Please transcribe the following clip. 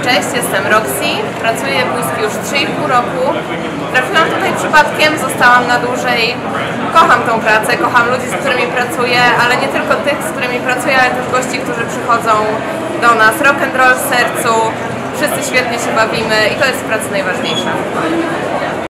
Cześć, jestem Roxy, pracuję w Whisky już 3,5 roku. Trafiłam tutaj przypadkiem, zostałam na dłużej. Kocham tą pracę, kocham ludzi, z którymi pracuję, ale nie tylko tych, z którymi pracuję, ale też gości, którzy przychodzą do nas. Rock and roll w sercu, wszyscy świetnie się bawimy i to jest w pracy najważniejsze.